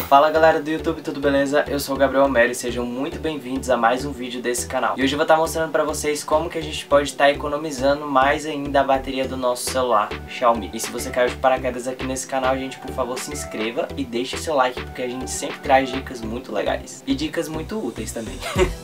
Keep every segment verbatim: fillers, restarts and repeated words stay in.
Fala galera do YouTube, tudo beleza? Eu sou o Gabriel Homero e sejam muito bem-vindos a mais um vídeo desse canal. E hoje eu vou estar mostrando pra vocês como que a gente pode estar economizando mais ainda a bateria do nosso celular Xiaomi. E se você caiu de paraquedas aqui nesse canal, gente, por favor se inscreva e deixe seu like, porque a gente sempre traz dicas muito legais. E dicas muito úteis também.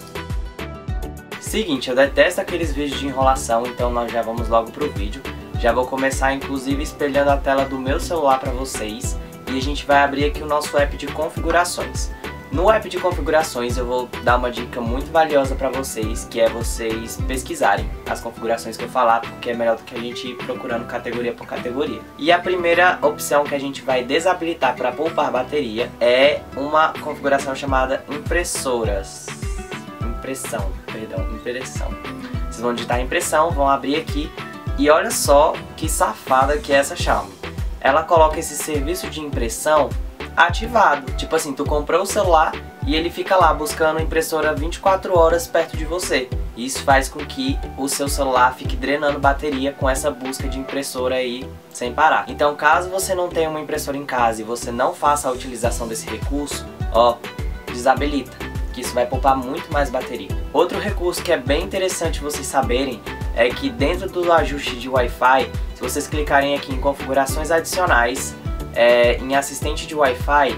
Seguinte, eu detesto aqueles vídeos de enrolação, então nós já vamos logo pro vídeo. Já vou começar inclusive espelhando a tela do meu celular pra vocês. E a gente vai abrir aqui o nosso app de configurações. No app de configurações eu vou dar uma dica muito valiosa para vocês, que é vocês pesquisarem as configurações que eu falar, porque é melhor do que a gente ir procurando categoria por categoria. E a primeira opção que a gente vai desabilitar para poupar bateria é uma configuração chamada impressoras. Impressão, perdão, impressão. Vocês vão digitar impressão, vão abrir aqui e olha só que safada que é essa Xiaomi. Ela coloca esse serviço de impressão ativado. Tipo assim, tu comprou o celular e ele fica lá buscando a impressora vinte e quatro horas perto de você. Isso faz com que o seu celular fique drenando bateria com essa busca de impressora aí sem parar. Então, caso você não tenha uma impressora em casa e você não faça a utilização desse recurso, ó, desabilita, que isso vai poupar muito mais bateria. Outro recurso que é bem interessante vocês saberem é que dentro do ajuste de Wi-Fi, se vocês clicarem aqui em configurações adicionais, é, em assistente de Wi-Fi,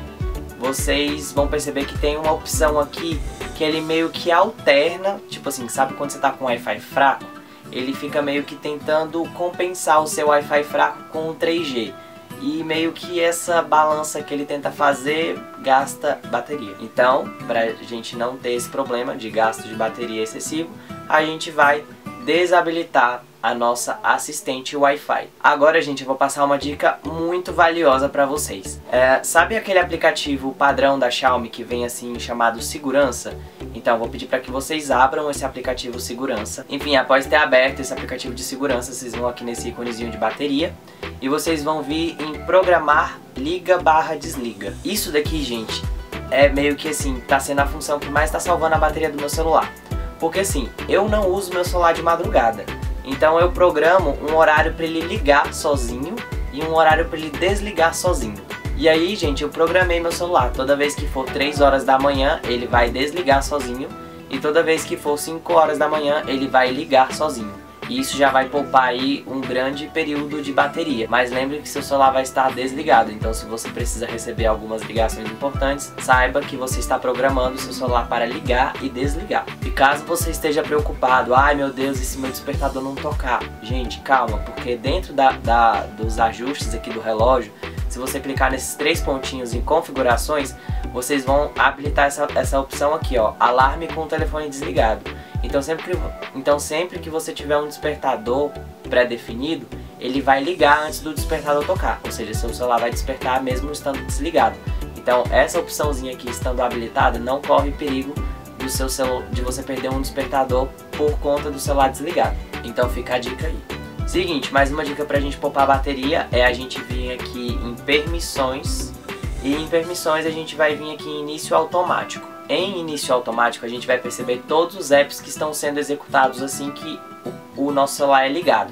vocês vão perceber que tem uma opção aqui que ele meio que alterna, tipo assim, sabe quando você tá com Wi-Fi fraco? Ele fica meio que tentando compensar o seu Wi-Fi fraco com o três G. E meio que essa balança que ele tenta fazer gasta bateria. Então, pra gente não ter esse problema de gasto de bateria excessivo, a gente vai desabilitar a nossa assistente Wi-Fi. Agora, gente, eu vou passar uma dica muito valiosa para vocês. É, sabe aquele aplicativo padrão da Xiaomi que vem assim chamado Segurança? Então, eu vou pedir para que vocês abram esse aplicativo Segurança. Enfim, após ter aberto esse aplicativo de segurança, vocês vão aqui nesse íconezinho de bateria e vocês vão vir em programar liga barra desliga. Isso daqui, gente, é meio que assim, tá sendo a função que mais tá salvando a bateria do meu celular. Porque assim, eu não uso meu celular de madrugada, então eu programo um horário para ele ligar sozinho e um horário para ele desligar sozinho. E aí, gente, eu programei meu celular, toda vez que for três horas da manhã ele vai desligar sozinho e toda vez que for cinco horas da manhã ele vai ligar sozinho. E isso já vai poupar aí um grande período de bateria. Mas lembre que seu celular vai estar desligado, então se você precisa receber algumas ligações importantes, saiba que você está programando o seu celular para ligar e desligar. E caso você esteja preocupado, ai meu Deus, e se meu despertador não tocar? Gente, calma, porque dentro da, da, dos ajustes aqui do relógio, se você clicar nesses três pontinhos em configurações, vocês vão habilitar essa, essa opção aqui, ó, alarme com o telefone desligado. Então sempre, que, então sempre que você tiver um despertador pré-definido, ele vai ligar antes do despertador tocar, ou seja, seu celular vai despertar mesmo estando desligado. Então essa opçãozinha aqui estando habilitada não corre perigo do seu celu de você perder um despertador por conta do celular desligado. Então fica a dica aí. Seguinte, mais uma dica pra gente poupar a bateria é a gente vir aqui em permissões e em permissões a gente vai vir aqui em início automático. Em início automático a gente vai perceber todos os apps que estão sendo executados assim que o, o nosso celular é ligado.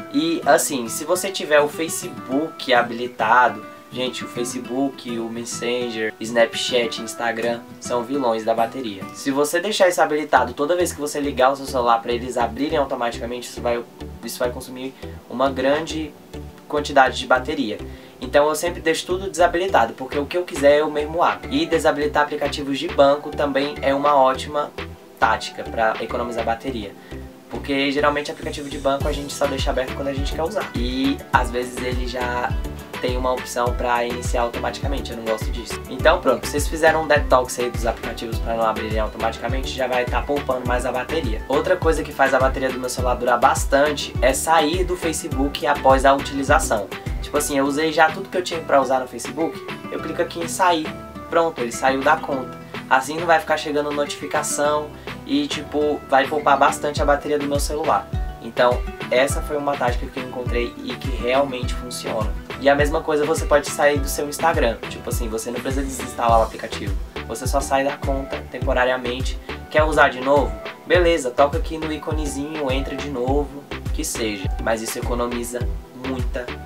E assim, se você tiver o Facebook habilitado, gente, o Facebook, o Messenger, Snapchat, Instagram são vilões da bateria. Se você deixar isso habilitado toda vez que você ligar o seu celular para eles abrirem automaticamente, isso vai, isso vai consumir uma grande quantidade de bateria. Então eu sempre deixo tudo desabilitado, porque o que eu quiser eu mesmo abro. E desabilitar aplicativos de banco também é uma ótima tática para economizar bateria. Porque geralmente aplicativo de banco a gente só deixa aberto quando a gente quer usar. E às vezes ele já tem uma opção para iniciar automaticamente, eu não gosto disso. Então pronto, vocês fizeram um detox aí dos aplicativos para não abrirem automaticamente, já vai estar poupando mais a bateria. Outra coisa que faz a bateria do meu celular durar bastante é sair do Facebook após a utilização. Tipo assim, eu usei já tudo que eu tinha pra usar no Facebook, eu clico aqui em sair, pronto, ele saiu da conta. Assim não vai ficar chegando notificação e tipo, vai poupar bastante a bateria do meu celular. Então essa foi uma tática que eu encontrei e que realmente funciona. E a mesma coisa você pode sair do seu Instagram, tipo assim, você não precisa desinstalar o aplicativo, você só sai da conta temporariamente. Quer usar de novo? Beleza, toca aqui no íconezinho, entra de novo, que seja. Mas isso economiza muita, muita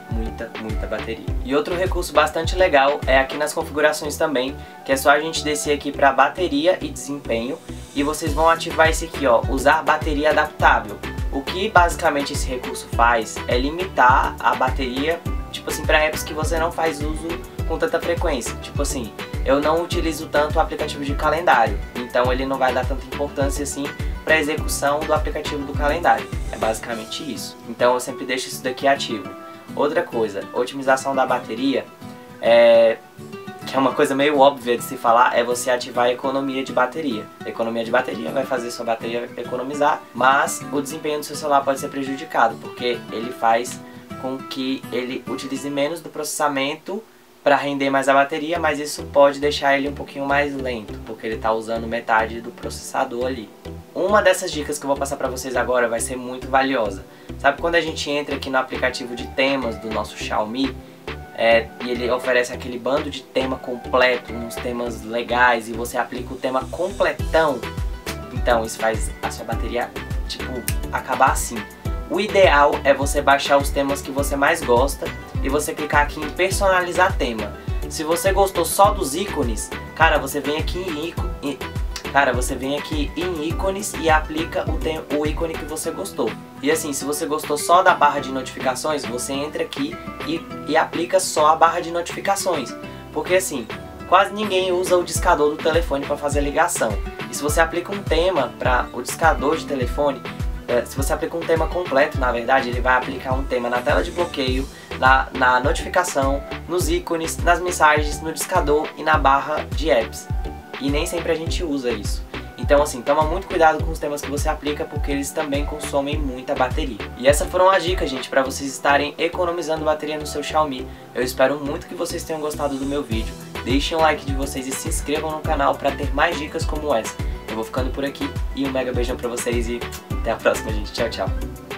muita, muita bateria. E outro recurso bastante legal é aqui nas configurações também, que é só a gente descer aqui para bateria e desempenho, e vocês vão ativar esse aqui, ó, usar bateria adaptável. O que basicamente esse recurso faz é limitar a bateria, tipo assim, para apps que você não faz uso com tanta frequência. Tipo assim, eu não utilizo tanto o aplicativo de calendário, então ele não vai dar tanta importância assim para a execução do aplicativo do calendário. É basicamente isso. Então eu sempre deixo isso daqui ativo. Outra coisa, otimização da bateria, é... que é uma coisa meio óbvia de se falar, é você ativar a economia de bateria. A economia de bateria vai fazer sua bateria economizar, mas o desempenho do seu celular pode ser prejudicado, porque ele faz com que ele utilize menos do processamento para render mais a bateria, mas isso pode deixar ele um pouquinho mais lento, porque ele está usando metade do processador ali. Uma dessas dicas que eu vou passar para vocês agora vai ser muito valiosa. Sabe quando a gente entra aqui no aplicativo de temas do nosso Xiaomi, é, e ele oferece aquele bando de tema completo, uns temas legais, e você aplica o tema completão? Então isso faz a sua bateria, tipo, acabar assim. O ideal é você baixar os temas que você mais gosta e você clicar aqui em personalizar tema. Se você gostou só dos ícones, cara, você vem aqui em ícone, cara, você vem aqui em ícones e aplica o, tem, o ícone que você gostou. E assim, se você gostou só da barra de notificações, você entra aqui e, e aplica só a barra de notificações. Porque assim, quase ninguém usa o discador do telefone para fazer ligação. E se você aplica um tema para o discador de telefone, se você aplica um tema completo, na verdade, ele vai aplicar um tema na tela de bloqueio, na, na notificação, nos ícones, nas mensagens, no discador e na barra de apps. E nem sempre a gente usa isso. Então assim, toma muito cuidado com os temas que você aplica, porque eles também consomem muita bateria. E essas foram as dicas, gente, para vocês estarem economizando bateria no seu Xiaomi. Eu espero muito que vocês tenham gostado do meu vídeo. Deixem o like de vocês e se inscrevam no canal para ter mais dicas como essa. Eu vou ficando por aqui e um mega beijão pra vocês e até a próxima, gente. Tchau, tchau.